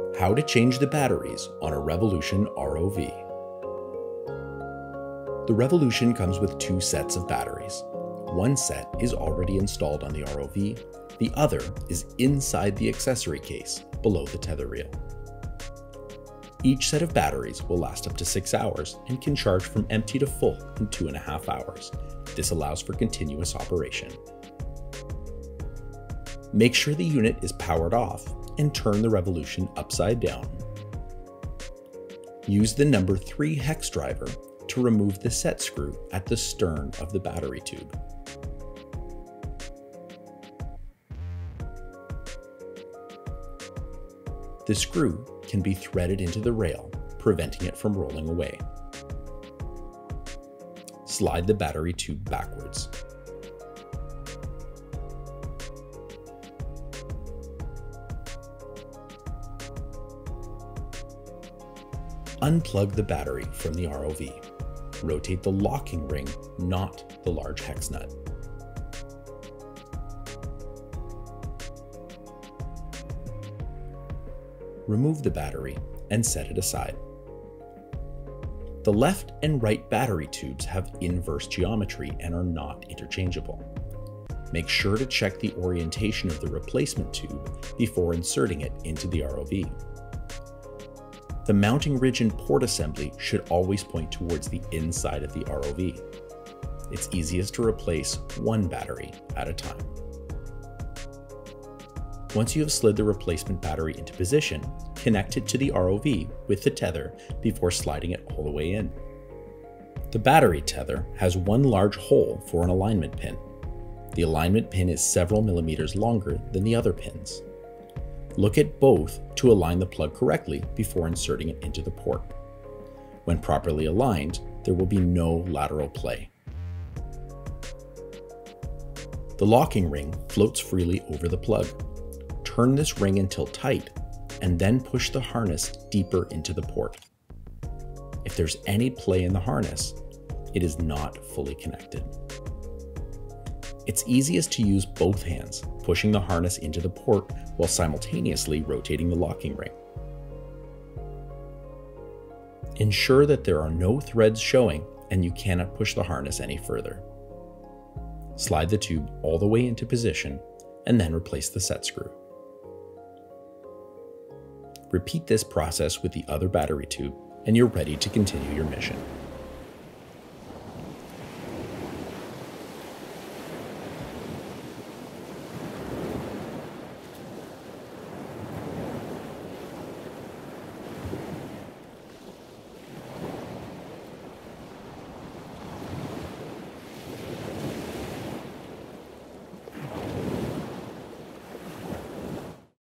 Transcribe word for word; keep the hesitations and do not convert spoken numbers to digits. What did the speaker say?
How to change the batteries on a Revolution R O V. The Revolution comes with two sets of batteries. One set is already installed on the R O V, the other is inside the accessory case below the tether reel. Each set of batteries will last up to six hours and can charge from empty to full in two and a half hours. This allows for continuous operation. Make sure the unit is powered off and turn the Revolution upside down. Use the number three hex driver to remove the set screw at the stern of the battery tube. The screw can be threaded into the rail, preventing it from rolling away. Slide the battery tube backwards. Unplug the battery from the R O V. Rotate the locking ring, not the large hex nut. Remove the battery and set it aside. The left and right battery tubes have inverse geometry and are not interchangeable. Make sure to check the orientation of the replacement tube before inserting it into the R O V. The mounting ridge and port assembly should always point towards the inside of the R O V. It's easiest to replace one battery at a time. Once you have slid the replacement battery into position, connect it to the R O V with the tether before sliding it all the way in. The battery tether has one large hole for an alignment pin. The alignment pin is several millimeters longer than the other pins. Look at both to align the plug correctly before inserting it into the port. When properly aligned, there will be no lateral play. The locking ring floats freely over the plug. Turn this ring until tight, and then push the harness deeper into the port. If there's any play in the harness, it is not fully connected. It's easiest to use both hands, pushing the harness into the port while simultaneously rotating the locking ring. Ensure that there are no threads showing and you cannot push the harness any further. Slide the tube all the way into position and then replace the set screw. Repeat this process with the other battery tube and you're ready to continue your mission.